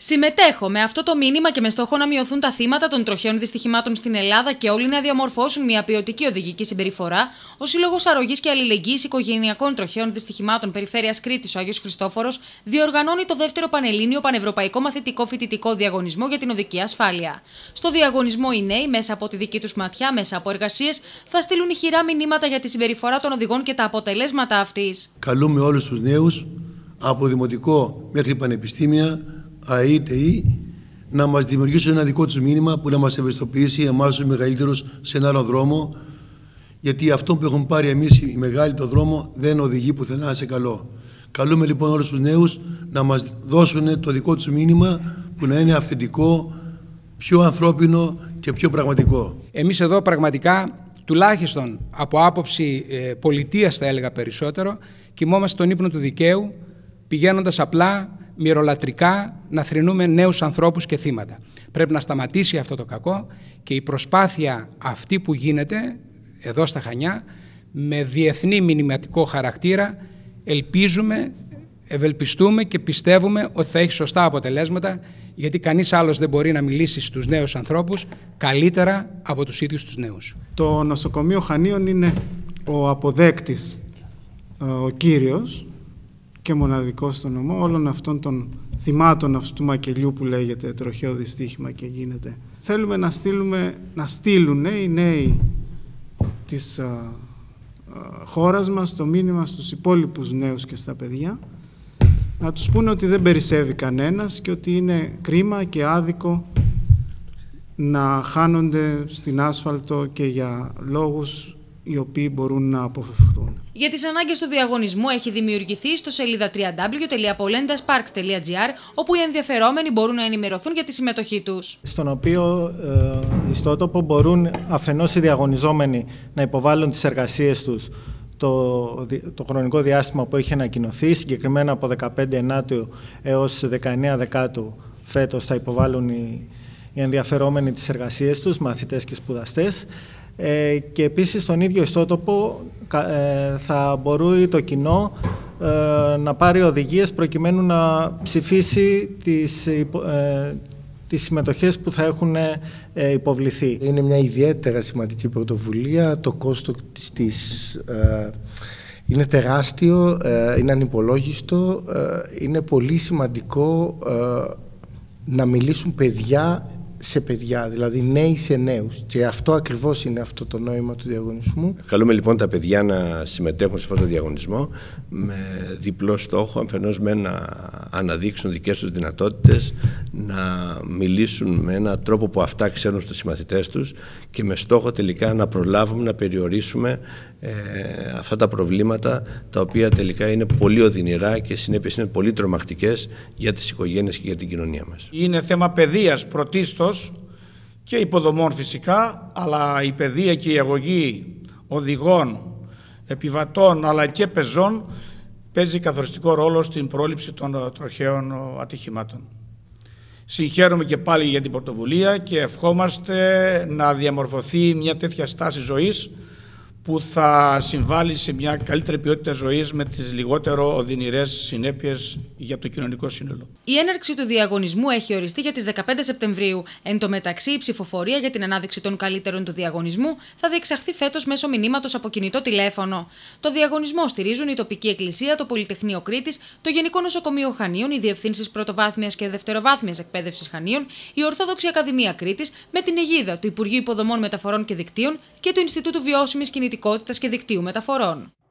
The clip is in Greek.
Συμμετέχω με αυτό το μήνυμα και με στόχο να μειωθούν τα θύματα των τροχαίων δυστυχημάτων στην Ελλάδα και όλοι να διαμορφώσουν μια ποιοτική οδηγική συμπεριφορά, ο Σύλλογος Αρρωγής και Αλληλεγγύης Οικογενειακών Τροχαίων Δυστυχημάτων Περιφέρειας Κρήτης, ο Άγιος Χριστόφορος, διοργανώνει το δεύτερο Πανελλήνιο Πανευρωπαϊκό Μαθητικό Φοιτητικό Διαγωνισμό για την Οδική Ασφάλεια. Στο διαγωνισμό, οι νέοι, μέσα από τη δική τους ματιά, μέσα από εργασίες, θα στείλουν ηχηρά μηνύματα για τη συμπεριφορά των οδηγών και τα αποτελέσματα αυτής. Καλούμε όλους τους νέους, από δημοτικό μέχρι πανεπιστήμια, ΑΕΗ, ΤΕΗ, να μας δημιουργήσουν ένα δικό τους μήνυμα που να μας ευαισθητοποιήσει εμάς τους μεγαλύτερους σε έναν άλλο δρόμο, γιατί αυτό που έχουν πάρει εμείς οι μεγάλοι το δρόμο δεν οδηγεί πουθενά σε καλό. Καλούμε λοιπόν όλους τους νέους να μας δώσουν το δικό τους μήνυμα που να είναι αυθεντικό, πιο ανθρώπινο και πιο πραγματικό. Εμείς εδώ πραγματικά, τουλάχιστον από άποψη πολιτείας θα έλεγα περισσότερο, κοιμόμαστε στον ύπνο του δικαίου, πηγαίνοντας απλά μυρολατρικά να θρηνούμε νέους ανθρώπους και θύματα. Πρέπει να σταματήσει αυτό το κακό και η προσπάθεια αυτή που γίνεται εδώ στα Χανιά με διεθνή μηνυματικό χαρακτήρα ελπίζουμε, ευελπιστούμε και πιστεύουμε ότι θα έχει σωστά αποτελέσματα, γιατί κανείς άλλος δεν μπορεί να μιλήσει στους νέους ανθρώπους καλύτερα από τους ίδιους τους νέους. Το νοσοκομείο Χανίων είναι ο αποδέκτης, ο κύριος και μοναδικός στο νομό όλων αυτών των θυμάτων αυτού του μακελιού που λέγεται τροχαίο δυστύχημα και γίνεται. Θέλουμε να στείλουν οι νέοι της χώρας μας το μήνυμα στους υπόλοιπους νέους και στα παιδιά, να τους πούνε ότι δεν περισσεύει κανένας και ότι είναι κρίμα και άδικο να χάνονται στην άσφαλτο και για λόγους οι οποίοι μπορούν να αποφευχθούν. Για τις ανάγκες του διαγωνισμού έχει δημιουργηθεί στο σελίδα www.polendaspark.gr, όπου οι ενδιαφερόμενοι μπορούν να ενημερωθούν για τη συμμετοχή τους. Στον οποίο ιστότοπο μπορούν αφενός οι διαγωνιζόμενοι να υποβάλουν τις εργασίες τους το χρονικό διάστημα που έχει ανακοινωθεί, συγκεκριμένα από 15 Ενάτου έως 19 Δεκάτου φέτος θα υποβάλουν οι ενδιαφερόμενοι τις εργασίες τους, μαθητές και σπουδαστές. Και επίσης στον ίδιο ιστότοπο θα μπορεί το κοινό να πάρει οδηγίες προκειμένου να ψηφίσει τις συμμετοχές που θα έχουν υποβληθεί. Είναι μια ιδιαίτερα σημαντική πρωτοβουλία, το κόστος της είναι τεράστιο, είναι ανυπολόγιστο, είναι πολύ σημαντικό να μιλήσουν παιδιά σε παιδιά, δηλαδή νέοι σε νέους. Και αυτό ακριβώς είναι αυτό το νόημα του διαγωνισμού. Καλούμε λοιπόν τα παιδιά να συμμετέχουν σε αυτό το διαγωνισμό με διπλό στόχο, αφενός με να αναδείξουν δικές τους δυνατότητες, να μιλήσουν με έναν τρόπο που αυτά ξέρουν στους συμμαθητές τους και με στόχο τελικά να προλάβουμε να περιορίσουμε αυτά τα προβλήματα τα οποία τελικά είναι πολύ οδυνηρά και συνέπειες είναι πολύ τρομακτικές για τις οικογένειες και για την κοινωνία μας. Είναι θέμα παιδείας πρωτίστως και υποδομών φυσικά, αλλά η παιδεία και η αγωγή οδηγών, επιβατών αλλά και πεζών παίζει καθοριστικό ρόλο στην πρόληψη των τροχαίων ατυχημάτων. Συγχαίρουμε και πάλι για την πρωτοβουλία και ευχόμαστε να διαμορφωθεί μια τέτοια στάση ζωής που θα συμβάλλει σε μια καλύτερη ποιότητα ζωής με τις λιγότερο οδυνηρές συνέπειες για το κοινωνικό σύνολο. Η έναρξη του διαγωνισμού έχει οριστεί για τις 15 Σεπτεμβρίου. Εν τω μεταξύ, η ψηφοφορία για την ανάδειξη των καλύτερων του διαγωνισμού θα διεξαχθεί φέτος μέσω μηνύματος από κινητό τηλέφωνο. Το διαγωνισμό στηρίζουν η τοπική εκκλησία, το Πολυτεχνείο Κρήτης, το Γενικό Νοσοκομείο Χανίων, οι Διευθύνσεις Πρωτοβάθμιας και Δευτεροβάθμιας Εκπαίδευσης Χανίων, η Ορθόδοξη Ακαδημία Κρήτης, με την αιγίδα του Υπουργείου Υποδομών Μεταφορών και Δικτύων και του Ινστιτούτου Βιώσιμης Κινητικότητας και Δικτύου Μεταφορών.